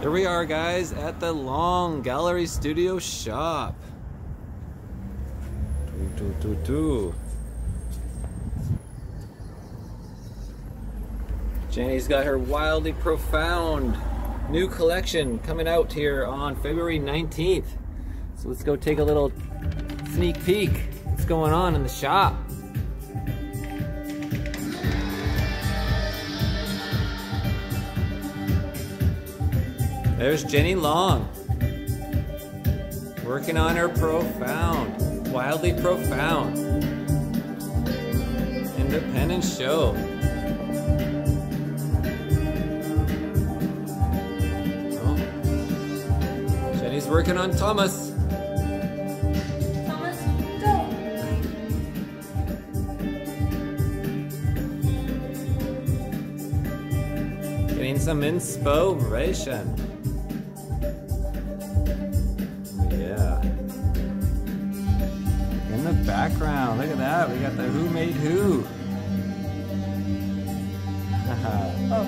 Here we are, guys, at the Long Gallery Studio shop. Jenny's got her wildly profound new collection coming out here on February 19th. So let's go take a little sneak peek. What's going on in the shop? There's Jenny Long, working on her profound, wildly profound, independent show. Oh. Jenny's working on Thomas. Thomas, go! Getting some inspiration. In the background, look at that. We got the WhoMadeWho. Oh.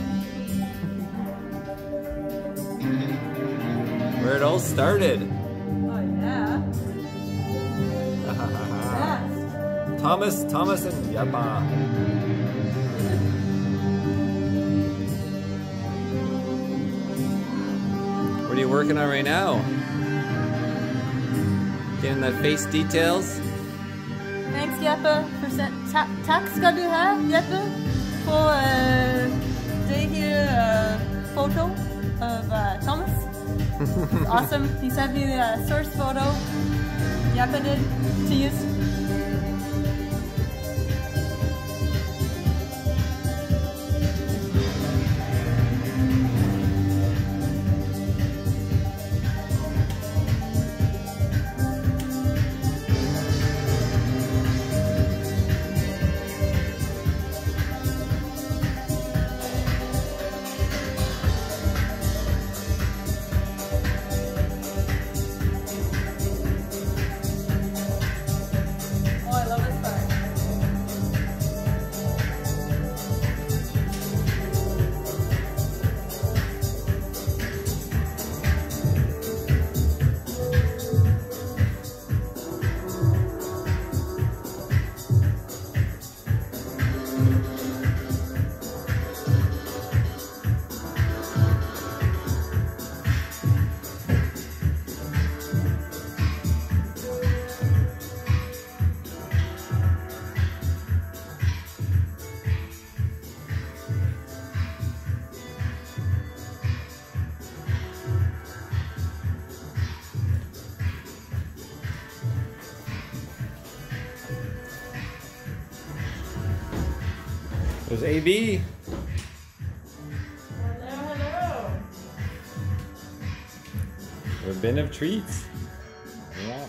Where it all started. Oh, yeah. Fast. Thomas and Jeppe. What are you working on right now? Getting that face details. Thanks, Jeppe. Tak skal du have, Jeppe, for det her photo of Thomas. It's awesome. He sent me the source photo. Jeppe did to use. There's AB. Hello. A bin of treats. Yeah.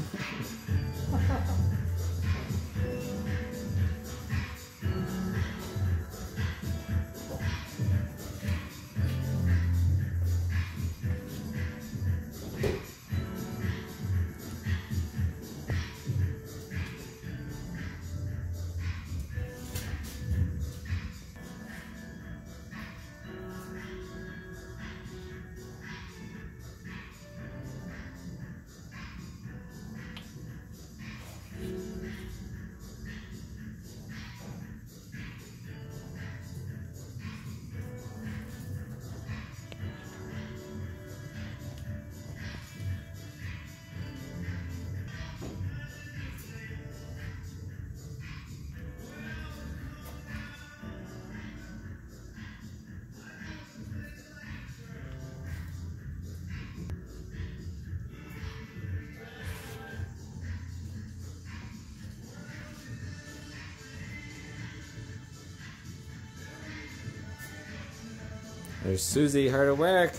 There's Susie, hard at work.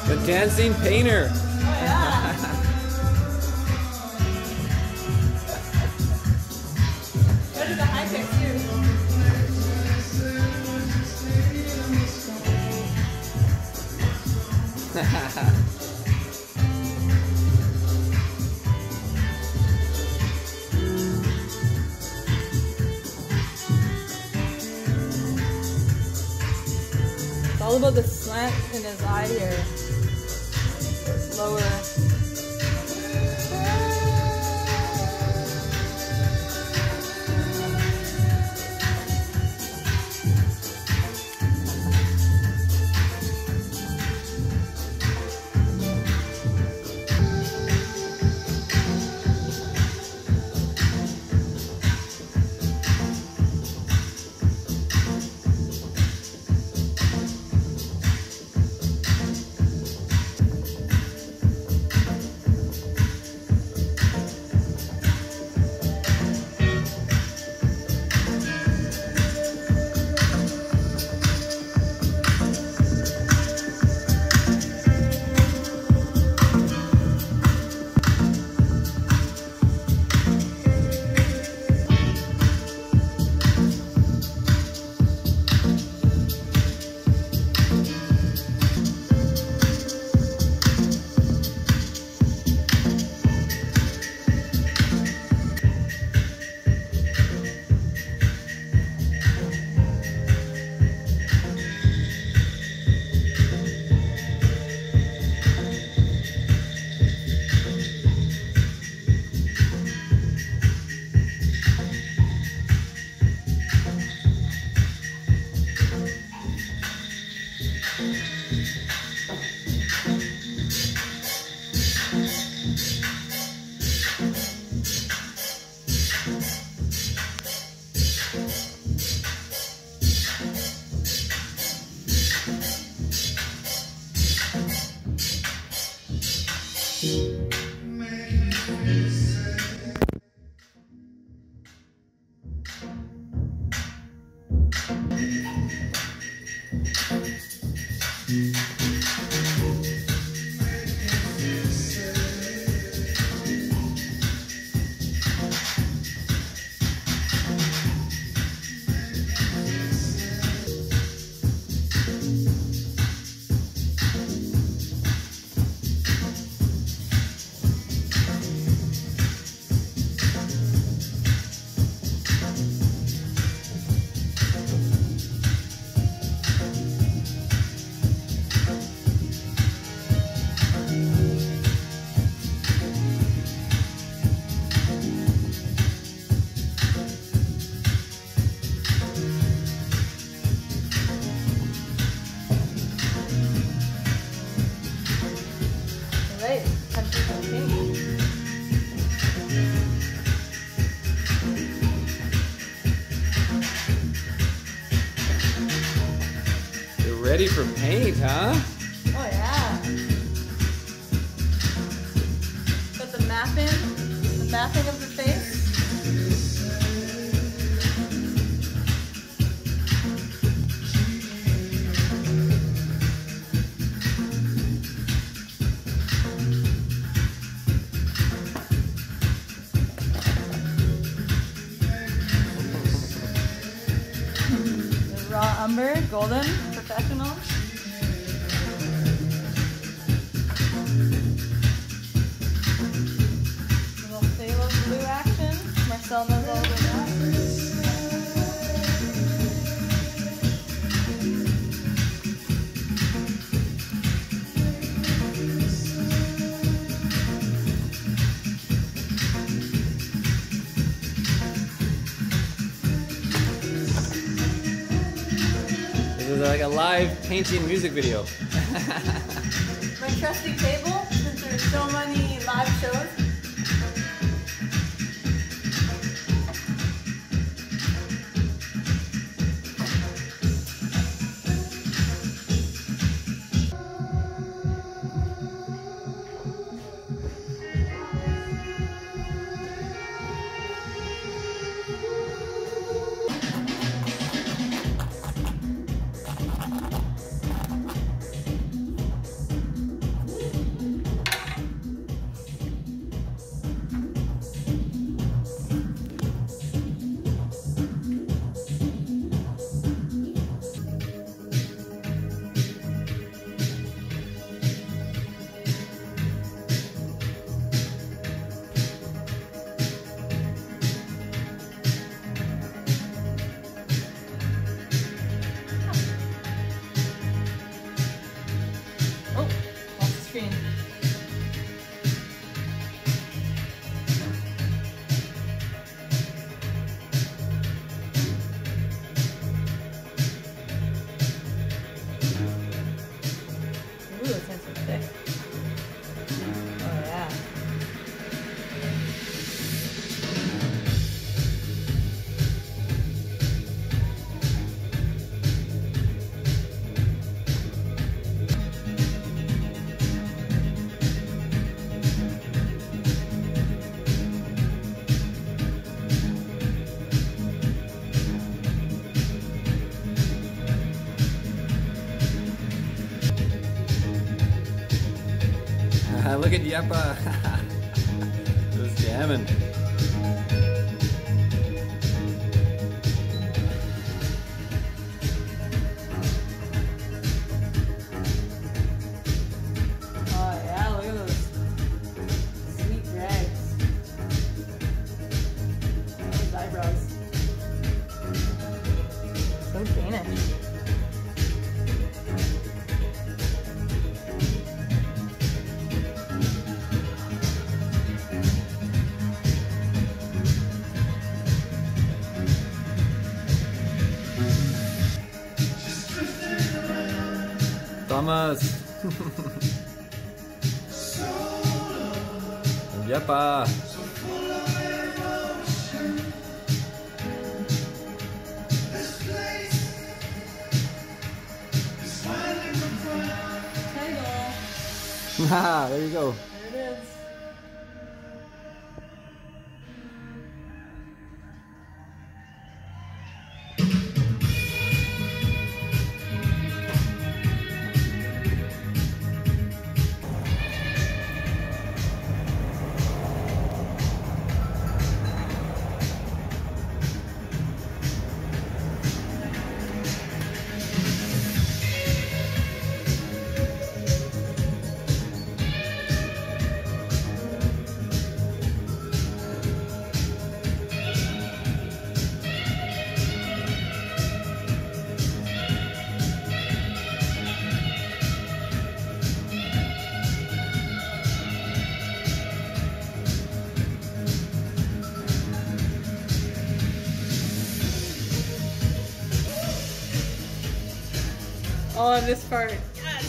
The dancing painter. Oh yeah. What are the high picks here? It's all about the slant in his eye here. Lower. Ready for paint, huh? Oh yeah. But the mapping of the face. The raw umber, golden. Professional. Little phthalo blue action. Marcel knows all about that. This is like a live painting music video. My trusty table, since there's so many live shows. screen. Ooh, it's nice and thick. Oh yeah. Look at Jeppe. Just jamming. Oh yeah, look at those sweet drags. Those eyebrows. So Danish. Thomas. Jeppe. Ah, there you go. There it is. Oh, this part. Yes!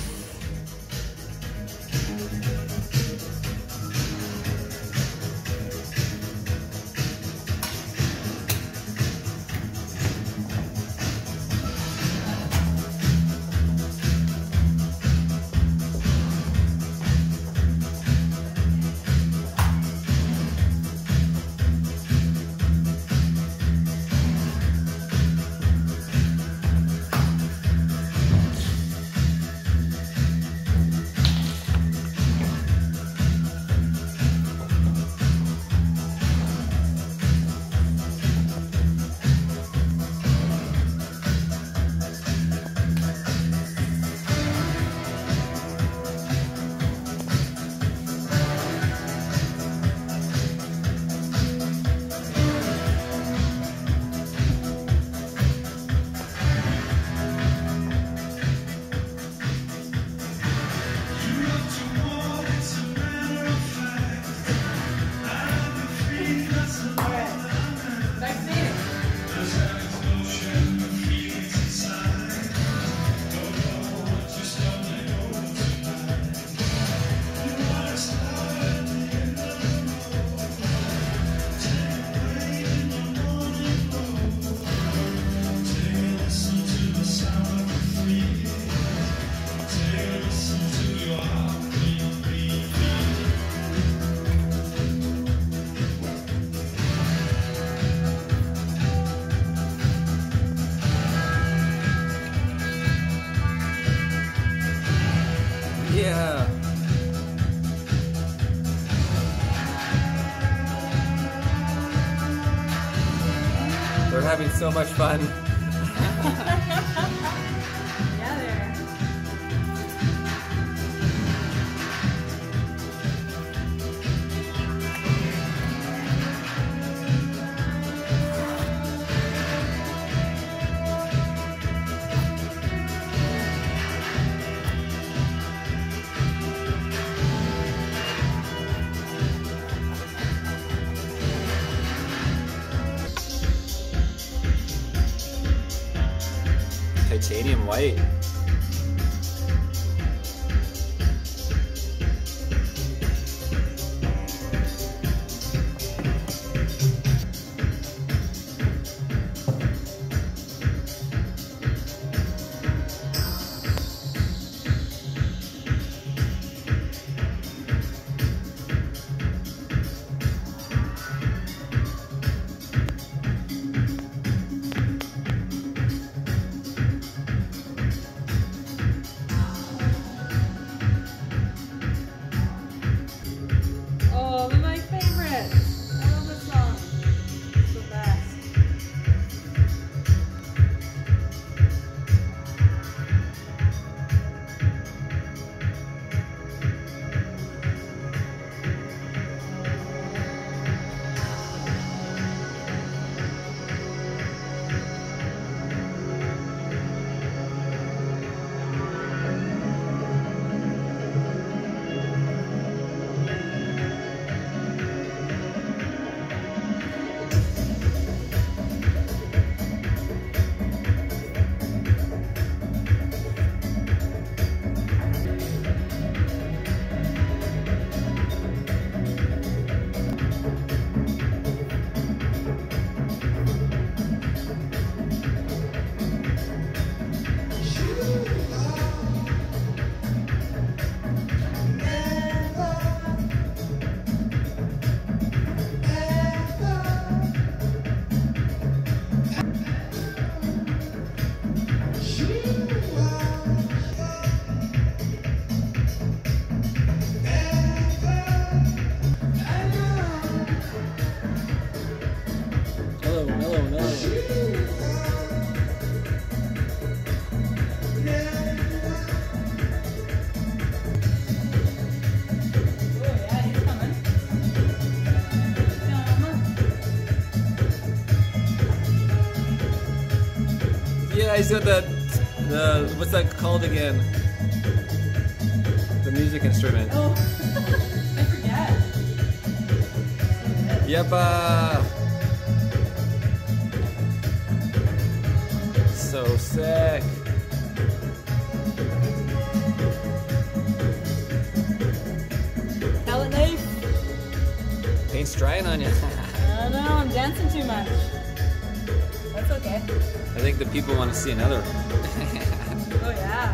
Yeah. We're having so much fun. Yeah, there. white. Yeah, he's got the what's that called again? The music instrument. Oh, I forget. Jeppe! So sick. Palette knife. Paint's drying on you. I don't know, I'm dancing too much. That's okay. I think the people want to see another. Oh yeah.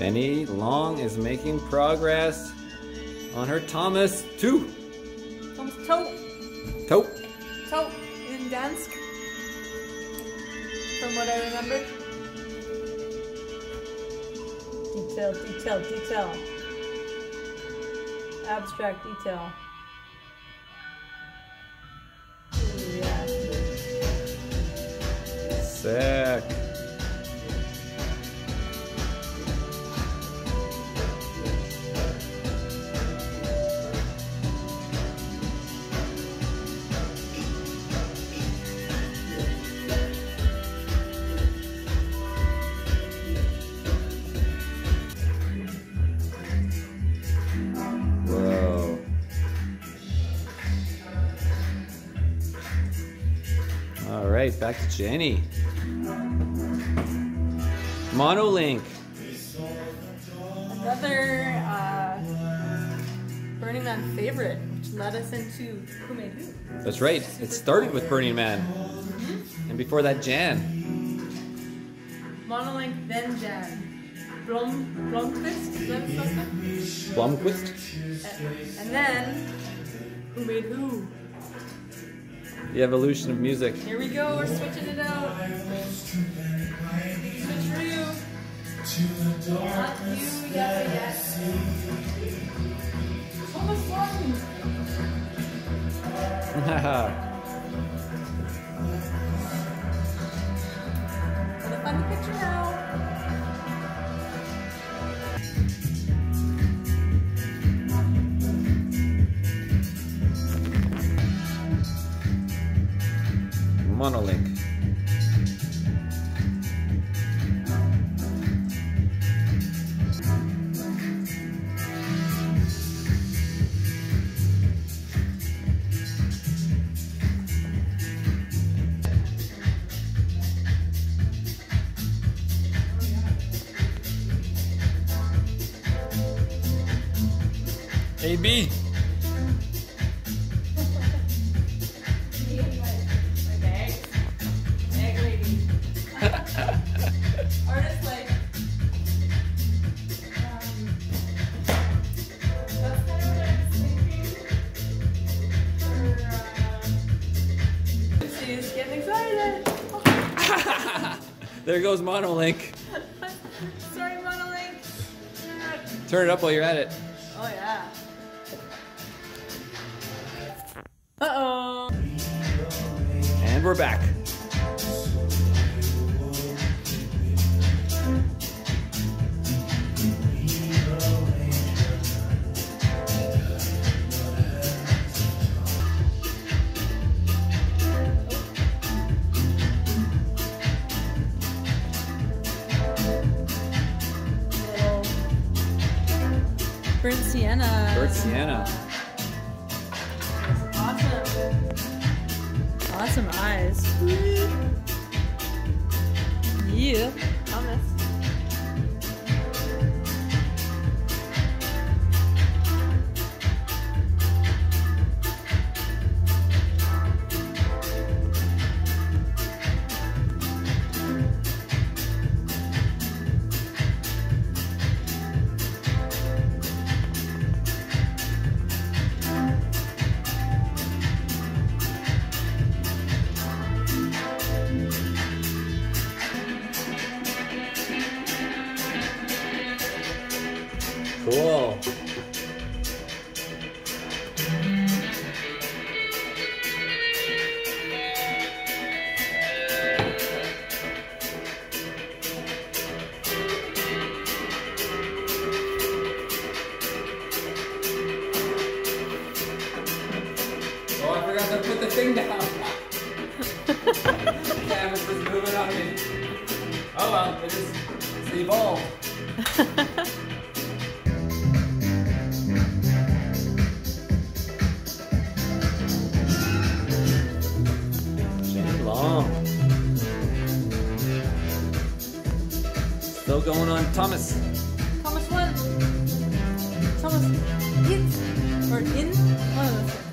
Jenny Long is making progress on her Tomas 2. Tomas 2. Toe. Toe in dansk. From what I remember. Detail, detail, detail. Abstract detail. Ooh, yeah. Sick. Whoa. All right, back to Jenny. Monolink. Another Burning Man favorite, which led us into WhoMadeWho. That's right. It started with Burning Man. And before that, Jan. Monolink, then Jan. Blomqvist, is that something? Blomqvist. And then WhoMadeWho. The evolution of music. Here we go, we're switching it out. Switcheroo. Not you, yes. Thomas Barfod. Got a funny picture now. Monolink. AB. Artist like that's kind of what I was thinking. She's getting excited. There goes Monolink. Sorry, Monolink. Turn it up while you're at it. Oh yeah. Uh-oh. And we're back. Burnt sienna. Burnt sienna. Awesome. Awesome eyes. Yeah. Thomas. Cool. Oh, I forgot to put the thing down. The canvas was moving on me. Oh well, it's evolved. Still going on Thomas. Thomas 1. Thomas it. Or in. One of those.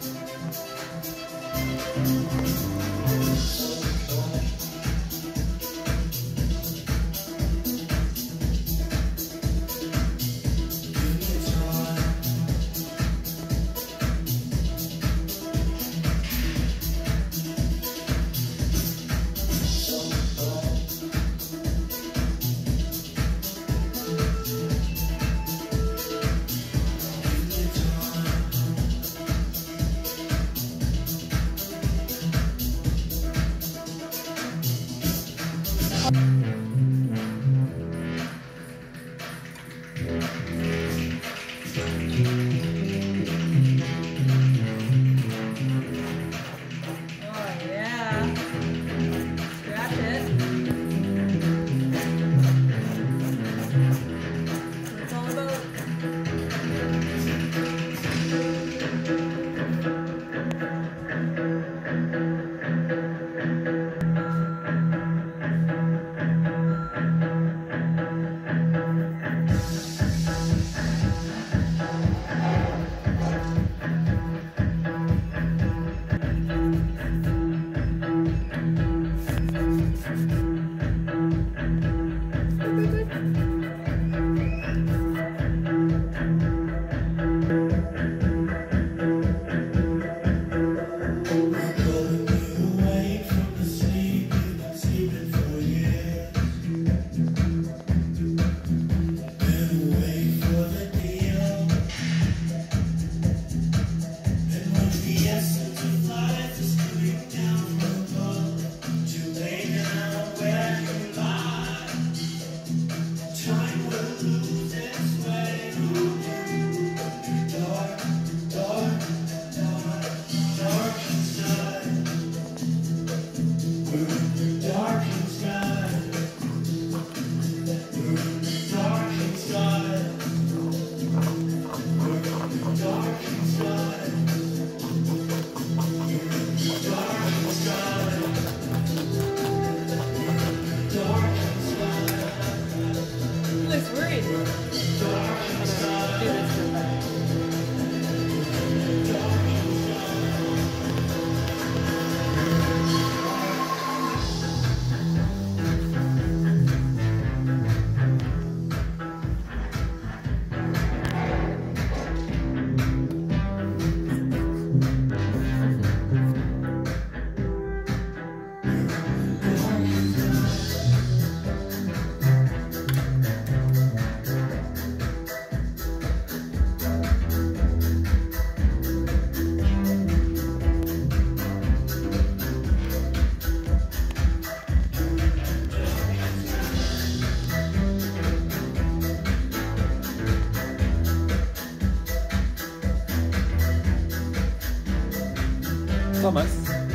Thomas.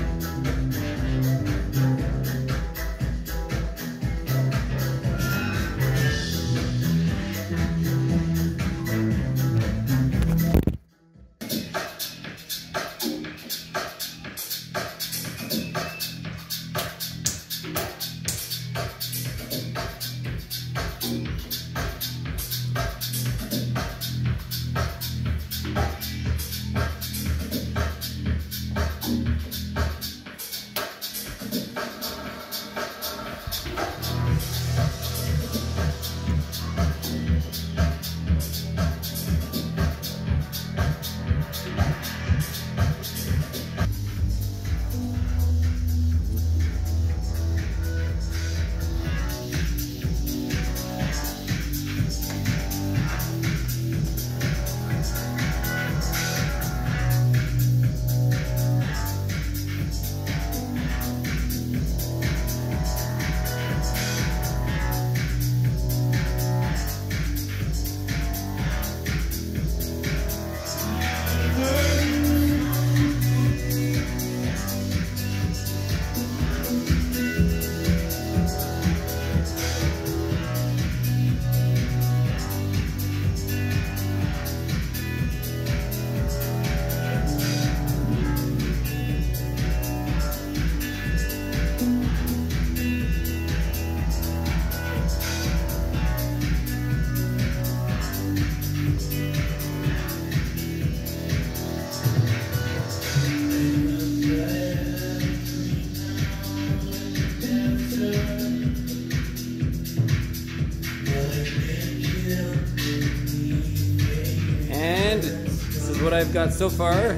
What I've got so far,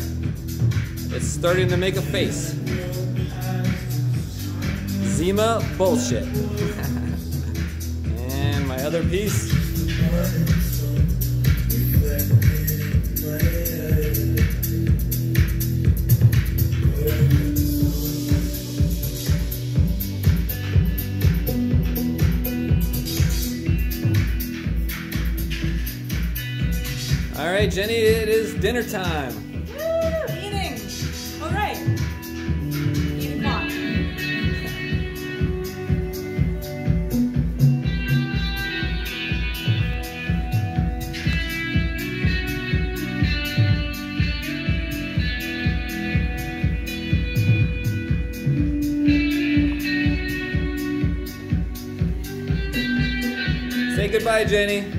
it's starting to make a face. Zima bullshit. And my other piece. right, Jenny, it is dinner time. Woo! Eating. All right. Eating what? Say goodbye, Jenny.